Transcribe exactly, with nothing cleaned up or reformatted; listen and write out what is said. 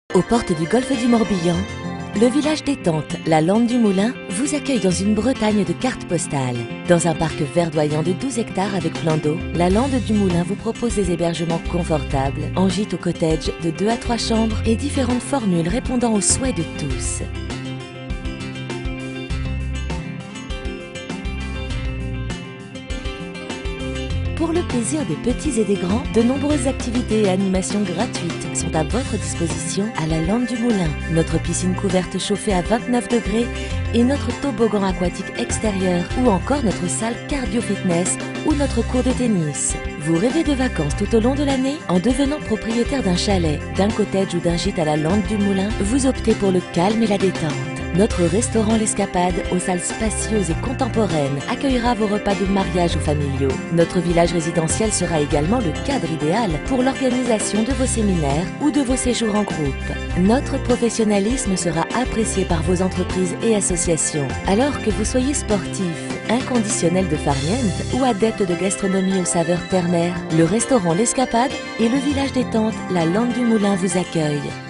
Aux portes du golfe du Morbihan, le village détente, la Lande du Moulin, vous accueille dans une Bretagne de cartes postales. Dans un parc verdoyant de douze hectares avec plein d'eau, la Lande du Moulin vous propose des hébergements confortables, en gîte ou cottage de deux à trois chambres et différentes formules répondant aux souhaits de tous. Pour le plaisir des petits et des grands, de nombreuses activités et animations gratuites sont à votre disposition à la Lande du Moulin. Notre piscine couverte chauffée à vingt-neuf degrés et notre toboggan aquatique extérieur ou encore notre salle cardio-fitness ou notre cours de tennis. Vous rêvez de vacances tout au long de l'année? En devenant propriétaire d'un chalet, d'un cottage ou d'un gîte à la Lande du Moulin, vous optez pour le calme et la détente. Notre restaurant L'Escapade, aux salles spacieuses et contemporaines, accueillera vos repas de mariage ou familiaux. Notre village résidentiel sera également le cadre idéal pour l'organisation de vos séminaires ou de vos séjours en groupe. Notre professionnalisme sera apprécié par vos entreprises et associations. Alors que vous soyez sportif, inconditionnel de farniente ou adepte de gastronomie aux saveurs ternaires, le restaurant L'Escapade et le village détente, la Lande du Moulin vous accueillent.